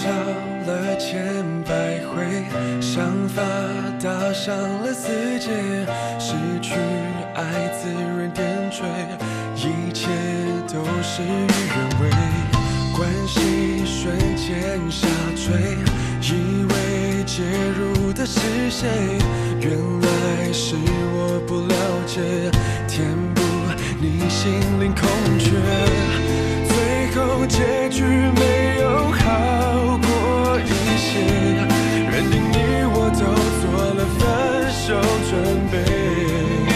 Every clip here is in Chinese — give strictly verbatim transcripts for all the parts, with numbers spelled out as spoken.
吵了千百回，想法打上了死结，失去爱自然点缀，一切都事与愿违，关系瞬间下坠，以为介入的是谁，原来是我不了解，填补你心灵空缺，最后结局没有好过一些，认定你我都做了分手准备，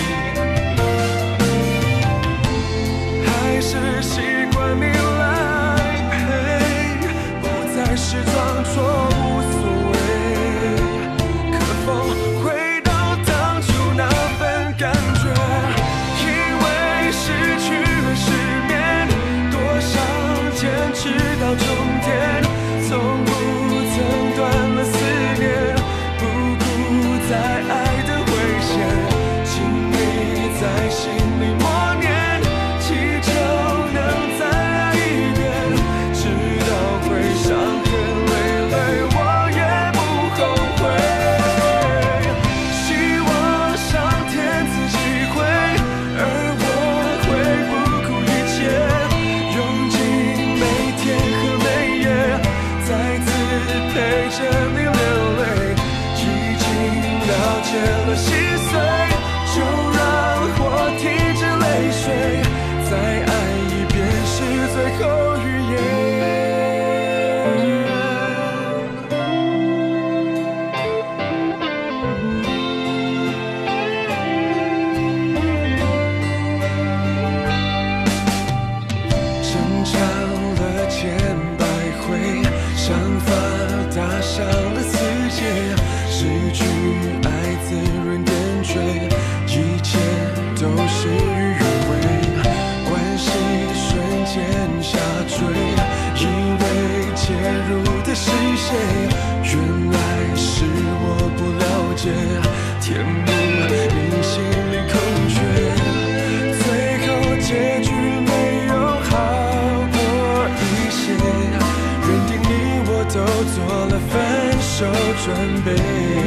还是习惯你来陪，不再是装作无所谓，可否回到当初那份感觉，因为失去了失眠，多想坚持到终点，从不曾断了思念，不顾再爱的危险，请你在心里默念，祈求能再爱一遍，直到会伤痕累累，我也不后悔，希望上天赐机会，而我会不顾一切，用尽每天和每夜，再次陪着你流泪，已经了解了心碎，就让我停止泪水，再爱一遍是最后预言。争吵了千百回，想法打上了死结，失去爱自然点缀，一切都事与愿违，关系瞬间下坠，以为介入的是谁，原来是我不了解，填补你心里空缺，最后结局没有好过一些，认定你我都做了分手准备，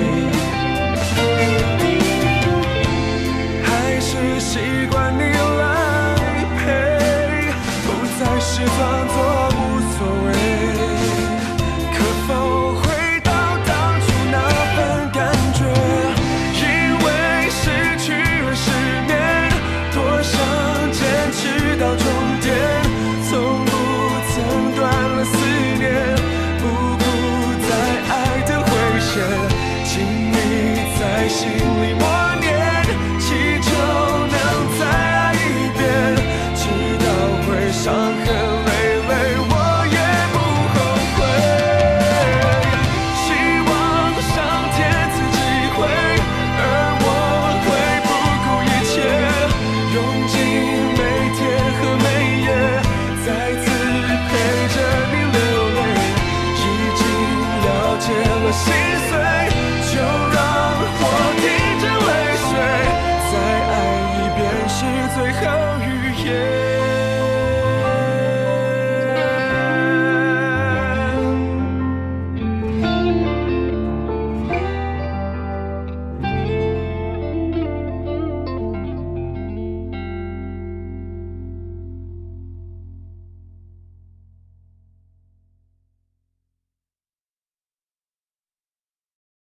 还是习惯你来陪，不再是装作无所谓，可否回到当初那份感觉，因为失去了失眠，多想坚持到终点，从不曾断了思念，不顾再爱的危险，请你在心里默念，祈求能再爱一遍，直到会伤痕累累，我也不后悔，希望上天赐机会，而我会不顾一切，用尽每天和每夜，再次陪着你流泪，已经了解了心碎，